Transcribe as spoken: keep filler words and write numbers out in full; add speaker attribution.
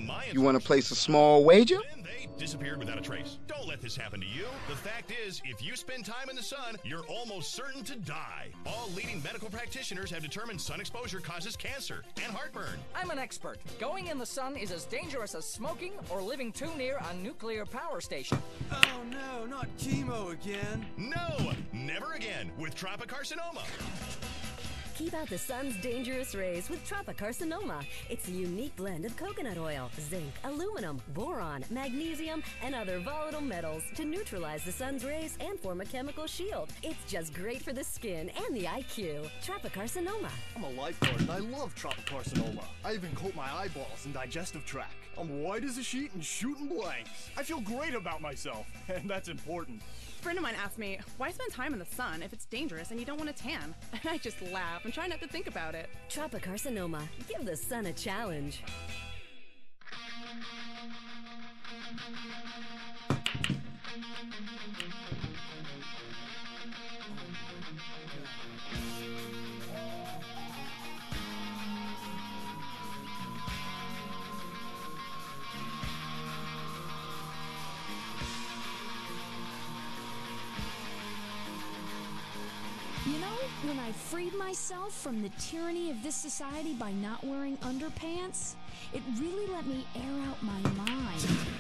Speaker 1: You want to place a small wager?
Speaker 2: Then they disappeared without a trace. Don't let this happen to you. The fact is, if you spend time in the sun, you're almost certain to die. All leading medical practitioners have determined sun exposure causes cancer and heartburn.
Speaker 3: I'm an expert. Going in the sun is as dangerous as smoking or living too near a nuclear power station.
Speaker 4: Oh no, not chemo again.
Speaker 2: No, never again with tropicarcinoma.
Speaker 5: Keep out the sun's dangerous rays with Tropicarcinoma. It's a unique blend of coconut oil, zinc, aluminum, boron, magnesium, and other volatile metals to neutralize the sun's rays and form a chemical shield. It's just great for the skin and the I Q. Tropicarcinoma.
Speaker 6: I'm a lifeguard and I love tropicarcinoma. I even coat my eyeballs and digestive tract. I'm white as a sheet and shooting blanks. I feel great about myself, and that's important.
Speaker 7: A friend of mine asked me, why spend time in the sun if it's dangerous and you don't want to tan? And I just laugh and try not to think about it.
Speaker 5: Tropicarcinoma. Give the sun a challenge.
Speaker 8: You know, when I freed myself from the tyranny of this society by not wearing underpants, it really let me air out my mind.